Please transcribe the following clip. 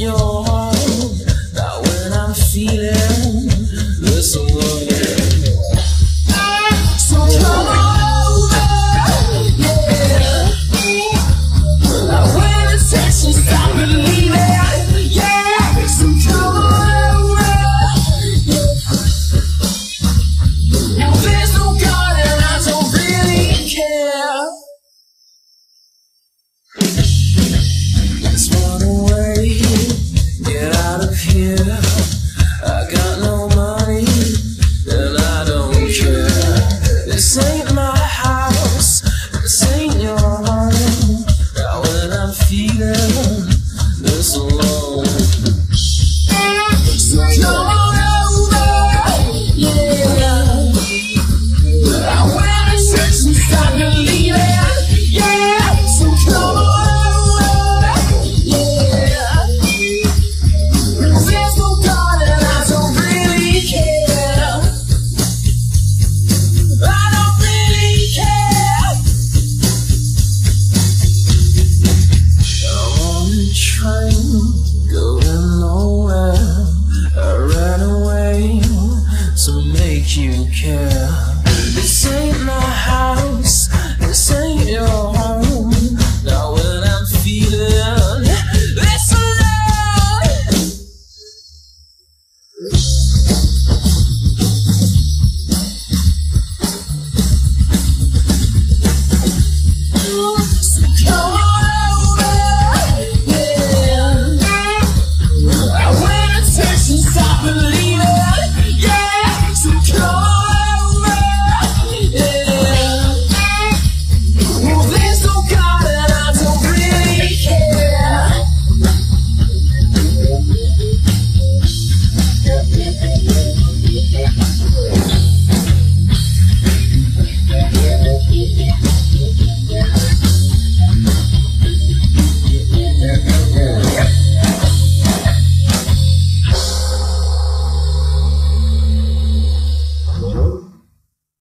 your arms. Now when I'm feeling this alone, so come over, yeah. Now when the tension stop believing, yeah. So come over, yeah. There's no God and I don't really care. Let's run away, get out of here. I got no money and I don't care. This ain't my house, this ain't your home. Now when I'm feeling this alone, so come on over, yeah. Now when the section stop believing, yeah. So come on. Going nowhere, I ran away to make you care. This ain't my house, this ain't your home. Now when I'm feeling this alone, so come on. Stop believing, yeah. So come over, yeah. Well, there's no God and I don't really care.